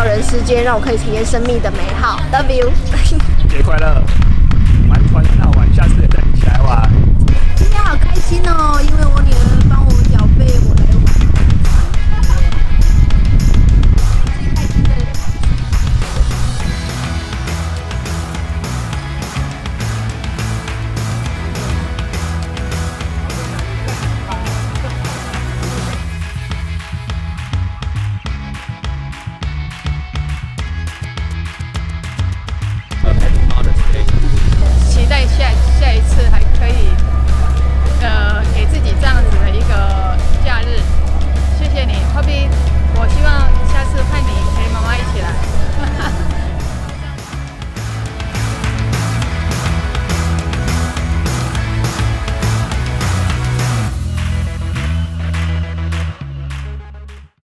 到人世间，让我可以体验生命的美好。Love you， 节快乐！玩团很好玩，下次也带你一起来玩。 今天好开心哦，因为我女儿帮